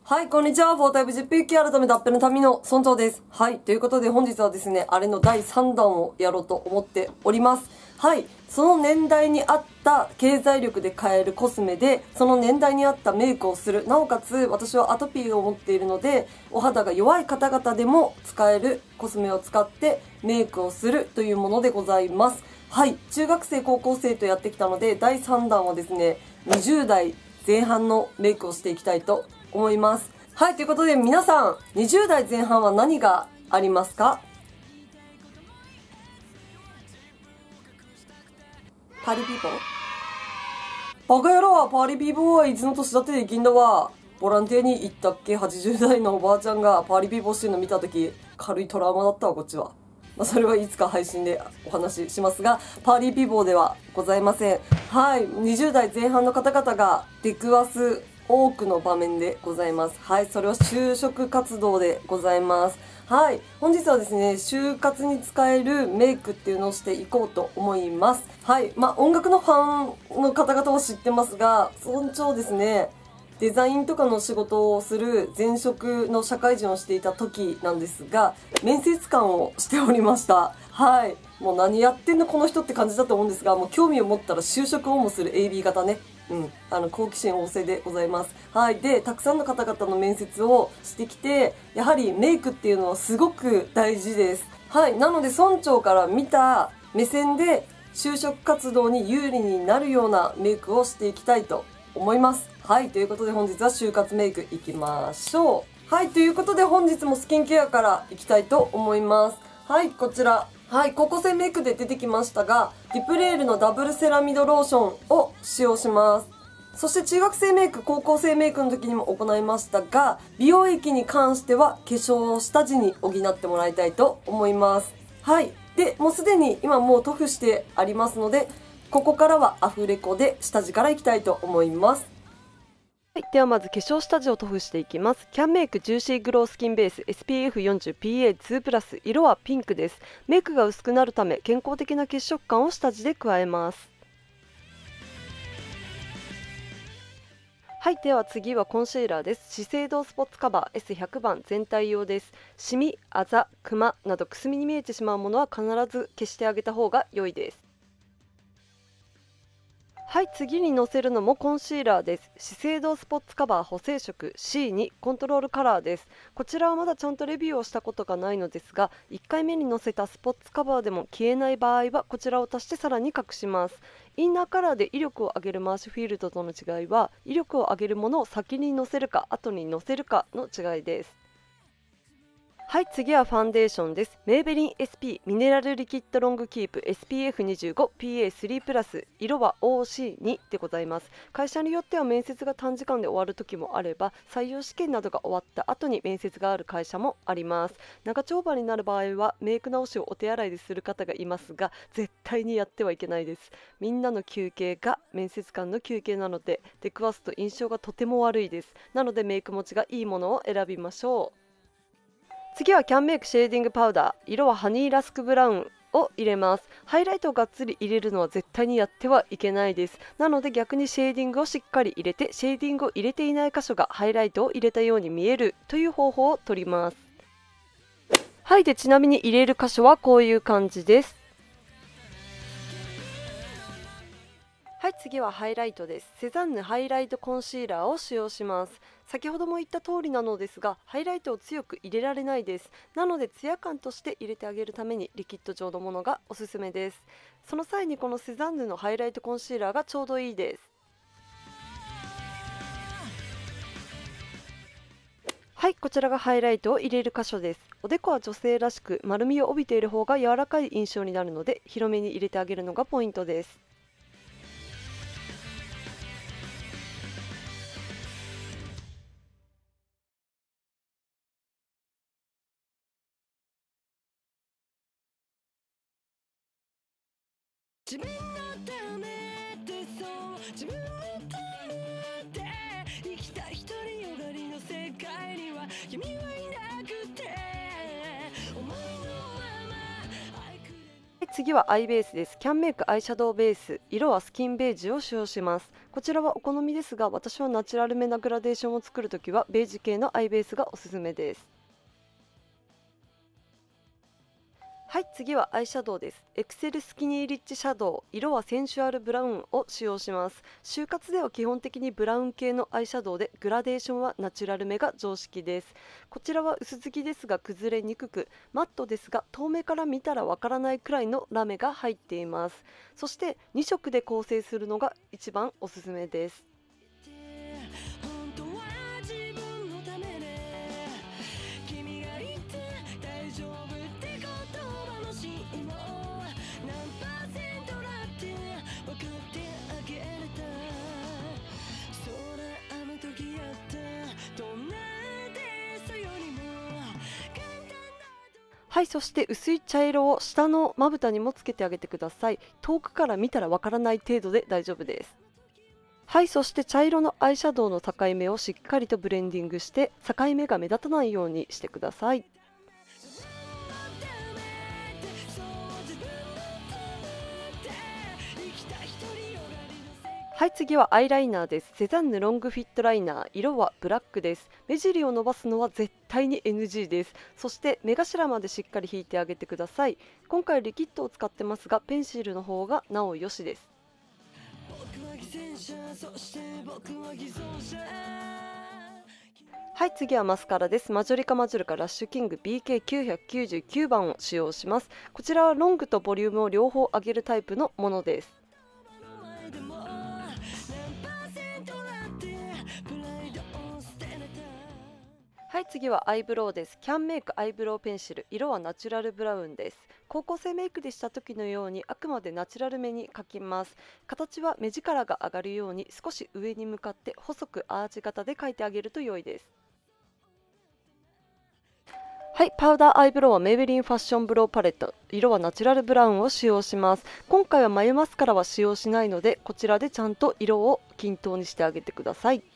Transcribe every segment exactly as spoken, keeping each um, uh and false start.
はい、こんにちは。フォータイプ ジェッピーキー 改め脱皮の民の村長です。はい、ということで本日はですね、あれのだいさんだんをやろうと思っております。はい、その年代に合った経済力で買えるコスメで、その年代に合ったメイクをする。なおかつ、私はアトピーを持っているので、お肌が弱い方々でも使えるコスメを使ってメイクをするというものでございます。はい、中学生、高校生とやってきたので、だいさんだんはですね、にじゅうだいぜん半のメイクをしていきたいと思います。はい、ということで皆さん、にじゅうだいぜん半は何がありますか？パリピーポー？バカ野郎はパリピーポーはいつの年だってできんだわ。ボランティアに行ったっけ？ はちじゅう 代のおばあちゃんがパリピーポーしてるの見たとき、軽いトラウマだったわ、こっちは。まあ、それはいつか配信でお話ししますが、パリピーポーではございません。はい、にじゅうだいぜん半の方々が出くわす多くの場面でございます。はい、それは就職活動でございます。はい、本日はですね、就活に使えるメイクっていうのをしていこうと思います。はい、まあ音楽のファンの方々は知ってますが、尊重ですね。デザインとかの仕事をする前職の社会人をしていた時なんですが、面接官をしておりました。はい。もう何やってんのこの人って感じだと思うんですが、もう興味を持ったら就職をもする エービー 型ね。うん。あの、好奇心旺盛でございます。はい。で、たくさんの方々の面接をしてきて、やはりメイクっていうのはすごく大事です。はい。なので、村長から見た目線で就職活動に有利になるようなメイクをしていきたいと思います。はい。ということで本日は就活メイクいきましょう。はい。ということで本日もスキンケアからいきたいと思います。はい。こちら。はい。高校生メイクで出てきましたが、ディプレールのダブルセラミドローションを使用します。そして中学生メイク、高校生メイクの時にも行いましたが、美容液に関しては化粧下地に補ってもらいたいと思います。はい。で、もうすでに今もう塗布してありますので、ここからはアフレコで下地からいきたいと思います。はい、ではまず化粧下地を塗布していきます。キャンメイクジューシーグロースキンベース エスピーエフよんじゅうピーエーツー プラス、色はピンクです。メイクが薄くなるため健康的な血色感を下地で加えます。はい、では次はコンシーラーです。資生堂スポッツカバー エスひゃく 番全体用です。シミ、あざ、クマなどくすみに見えてしまうものは必ず消してあげた方が良いです。はい、次にのせるのもコンシーラーです。資生堂スポッツカバー補正色 シーに コントロールカラーです。こちらはまだちゃんとレビューをしたことがないのですが、いっかいめにのせたスポッツカバーでも消えない場合はこちらを足してさらに隠します。インナーカラーで威力を上げるマーシュフィールドとの違いは、威力を上げるものを先にのせるか後にのせるかの違いです。はい、次はファンデーションです。メイベリン エスピー ミネラルリキッドロングキープ エスピーエフにじゅうごピーエースリー プラス、色は オーシーに でございます。会社によっては面接が短時間で終わる時もあれば、採用試験などが終わった後に面接がある会社もあります。長丁場になる場合はメイク直しをお手洗いでする方がいますが、絶対にやってはいけないです。みんなの休憩が面接官の休憩なので、出くわすと印象がとても悪いです。なのでメイク持ちがいいものを選びましょう。次はキャンメイクシェーディングパウダー、色はハニーラスクブラウンを入れます。ハイライトをがっつり入れるのは絶対にやってはいけないです。なので逆にシェーディングをしっかり入れて、シェーディングを入れていない箇所がハイライトを入れたように見えるという方法を取ります。はい、でちなみに入れる箇所はこういう感じです。はい、次はハイライトです。セザンヌハイライトコンシーラーを使用します。先ほども言った通りなのですが、ハイライトを強く入れられないです。なのでツヤ感として入れてあげるためにリキッド状のものがおすすめです。その際にこのセザンヌのハイライトコンシーラーがちょうどいいです。はい、こちらがハイライトを入れる箇所です。おでこは女性らしく丸みを帯びている方が柔らかい印象になるので、広めに入れてあげるのがポイントです。自分のためってそう自分のためって生きた独りよがりの世界には闇はいなくて思いのまま次はアイベースです。キャンメイクアイシャドウベース、色はスキンベージュを使用します。こちらはお好みですが、私はナチュラルめなグラデーションを作るときはベージュ系のアイベースがおすすめです。はい、次はアイシャドウです。エクセルスキニーリッチシャドウ、色はセンシュアルブラウンを使用します。就活では基本的にブラウン系のアイシャドウで、グラデーションはナチュラルめが常識です。こちらは薄付きですが崩れにくく、マットですが遠目から見たらわからないくらいのラメが入っています。そしてに色で構成するのが一番おすすめです。はい、そして薄い茶色を下のまぶたにもつけてあげてください。遠くから見たらわからない程度で大丈夫です。はい、そして茶色のアイシャドウの境目をしっかりとブレンディングして境目が目立たないようにしてください。はい、次はアイライナーです。セザンヌロングフィットライナー、色はブラックです。目尻を伸ばすのは絶対に エヌジー です。そして目頭までしっかり引いてあげてください。今回リキッドを使ってますが、ペンシルの方がなおよしです。はい、次はマスカラです。マジョリカマジョルカラッシュキング ビーケーきゅうひゃくきゅうじゅうきゅう 番を使用します。こちらはロングとボリュームを両方上げるタイプのものです。はい、次はアイブロウです。キャンメイクアイブロウペンシル、色はナチュラルブラウンです。高校生メイクでした時のようにあくまでナチュラルめに描きます。形は目力が上がるように少し上に向かって細くアーチ型で描いてあげると良いです。はい、パウダーアイブロウはメイベリンファッションブロウパレット、色はナチュラルブラウンを使用します。今回は眉マスカラは使用しないので、こちらでちゃんと色を均等にしてあげてください。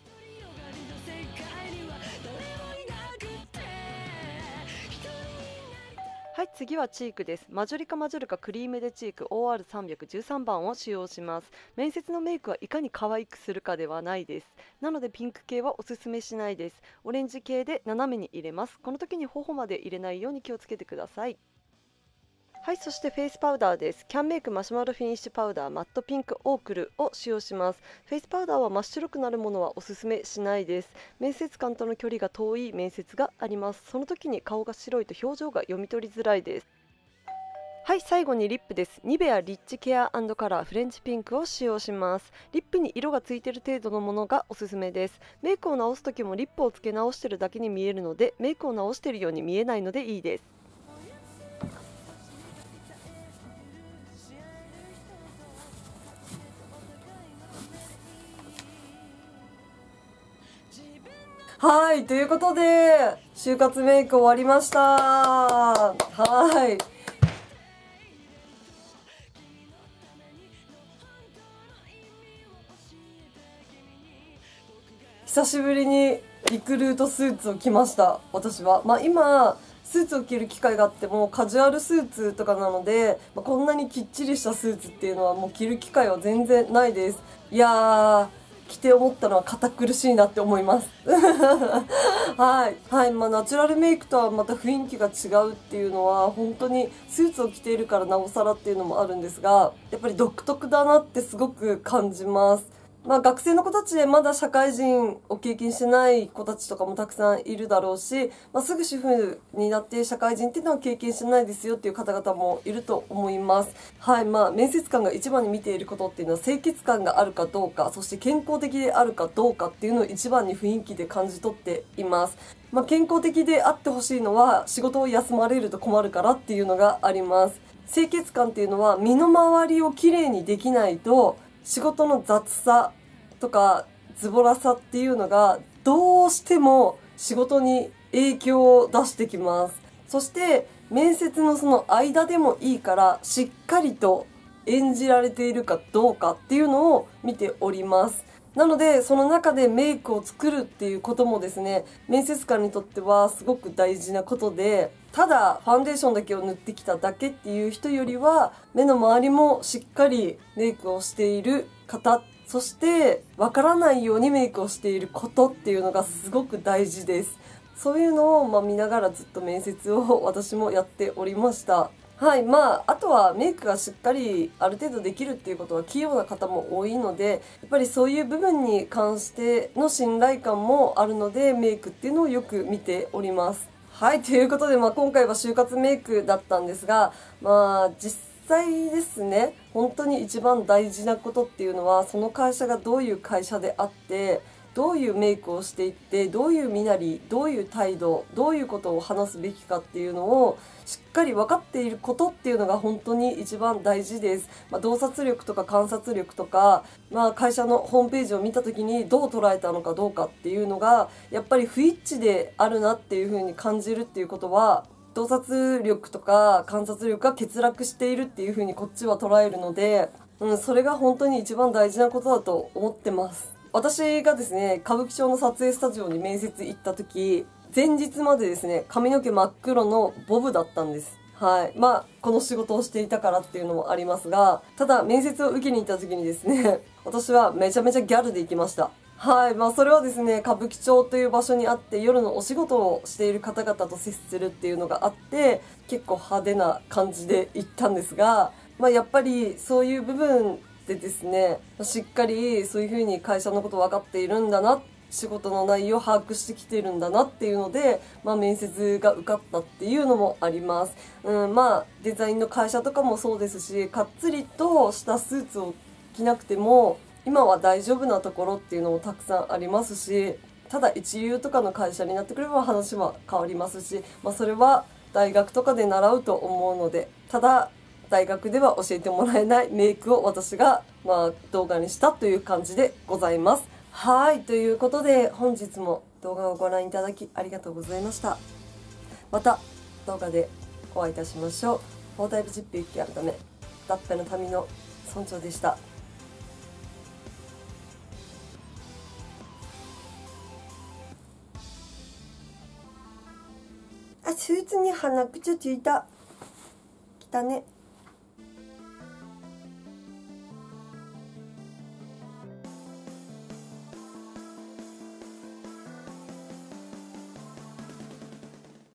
はい、次はチークです。マジョリカマジョルカクリームでチーク オーアールさんびゃくじゅうさん 番を使用します。面接のメイクはいかに可愛くするかではないです。なのでピンク系はおすすめしないです。オレンジ系で斜めに入れます。この時に頬まで入れないように気をつけてください。はい、そしてフェイスパウダーです。キャンメイクマシュマロフィニッシュパウダーマットピンクオークルを使用します。フェイスパウダーは真っ白くなるものはおすすめしないです。面接官との距離が遠い面接があります。その時に顔が白いと表情が読み取りづらいです。はい、最後にリップです。ニベアリッチケア&カラーフレンチピンクを使用します。リップに色がついている程度のものがおすすめです。メイクを直す時もリップをつけ直しているだけに見えるので、メイクを直しているように見えないのでいいです。 はい、ということで、就活メイク終わりました。はい。久しぶりにリクルートスーツを着ました、私は。まあ今、スーツを着る機会があってもカジュアルスーツとかなので、まあ、こんなにきっちりしたスーツっていうのはもう着る機会は全然ないです。いやー、着て思ったのは堅苦しいなって思います。はい。はい。まあ、ナチュラルメイクとはまた雰囲気が違うっていうのは、本当にスーツを着ているからなおさらっていうのもあるんですが、やっぱり独特だなってすごく感じます。まあ学生の子たちでまだ社会人を経験してない子たちとかもたくさんいるだろうし、まあ、すぐ主婦になって社会人っていうのは経験してないですよっていう方々もいると思います。はい。まあ面接官が一番に見ていることっていうのは清潔感があるかどうか、そして健康的であるかどうかっていうのを一番に雰囲気で感じ取っています。まあ健康的であってほしいのは仕事を休まれると困るからっていうのがあります。清潔感っていうのは身の回りをきれいにできないと仕事の雑さとかズボラさっていうのがどうしても仕事に影響を出してきます。そして面接のその間でもいいからしっかりと演じられているかどうかっていうのを見ております。 なのでその中でメイクを作るっていうこともですね、面接官にとってはすごく大事なことで、ただファンデーションだけを塗ってきただけっていう人よりは、目の周りもしっかりメイクをしている方、そしてわからないようにメイクをしていることっていうのがすごく大事です。そういうのをまあ見ながらずっと面接を私もやっておりました。はい。まあ、あとはメイクがしっかりある程度できるっていうことは器用な方も多いので、やっぱりそういう部分に関しての信頼感もあるので、メイクっていうのをよく見ております。はい。ということで、まあ今回は就活メイクだったんですが、まあ実際ですね、本当に一番大事なことっていうのは、その会社がどういう会社であって、どういうメイクをしていって、どういう身なり、どういう態度、どういうことを話すべきかっていうのをしっかり分かっていることっていうのが本当に一番大事です。まあ、洞察力とか観察力とか、まあ、会社のホームページを見た時にどう捉えたのかどうかっていうのがやっぱり不一致であるなっていうふうに感じるっていうことは、洞察力とか観察力が欠落しているっていうふうにこっちは捉えるので、うん、それが本当に一番大事なことだと思ってます。私がですね、歌舞伎町の撮影スタジオに面接行った時、前日までですね、髪の毛真っ黒のボブだったんです。はい。まあ、この仕事をしていたからっていうのもありますが、ただ面接を受けに行った時にですね、私はめちゃめちゃギャルで行きました。はい。まあ、それはですね、歌舞伎町という場所にあって、夜のお仕事をしている方々と接するっていうのがあって、結構派手な感じで行ったんですが、まあ、やっぱりそういう部分でですね、しっかりそういうふうに会社のこと分かっているんだな、仕事の内容を把握してきているんだなっていうので、まあ、面接が受かったっていうのもあります。うん、まあデザインの会社とかもそうですし、かっつりとしたスーツを着なくても今は大丈夫なところっていうのもたくさんありますし、ただ一流とかの会社になってくれば話は変わりますし、まあ、それは大学とかで習うと思うので、ただ大学では教えてもらえないメイクを私が、まあ、動画にしたという感じでございます。はい。ということで、本日も動画をご覧いただきありがとうございました。また動画でお会いいたしましょう。フォータイプ実費ゆき改め、ダッペの民の村長でした。あ、スーツに鼻くちゃついた。来たね。